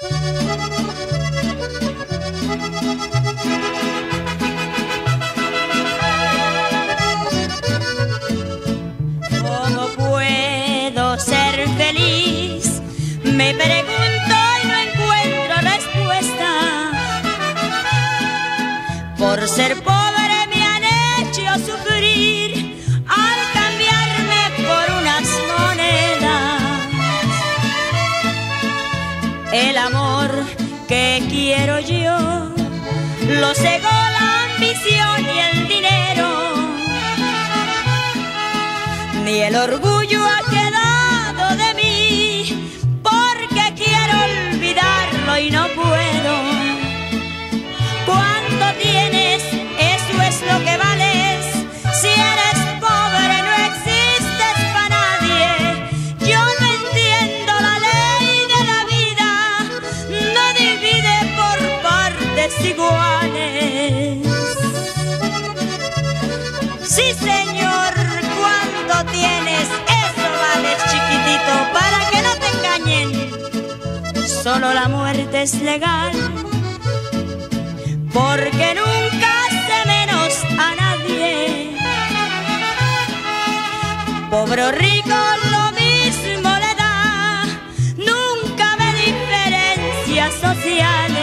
¿Cómo puedo ser feliz? Me pregunto y no encuentro respuesta. Por ser pobre me han hecho sufrir al cambiarme por unas monedas. El amor que quiero yo lo cegó la ambición y el dinero. Ni el orgullo ha quedado de mí, porque quiero olvidarlo y no puedo. ¿Cuánto tienes? Eso es lo que vales. Si eres pobre no existes para nadie. Yo no entiendo la ley de la vida, no divide por partes iguales. Sí, señor, ¿cuánto tienes? Eso vales, chiquitito, para que no te engañen. Solo la muerte es legal, porque nunca hace menos a nadie. Pobre o rico lo mismo le da, nunca ve diferencias sociales.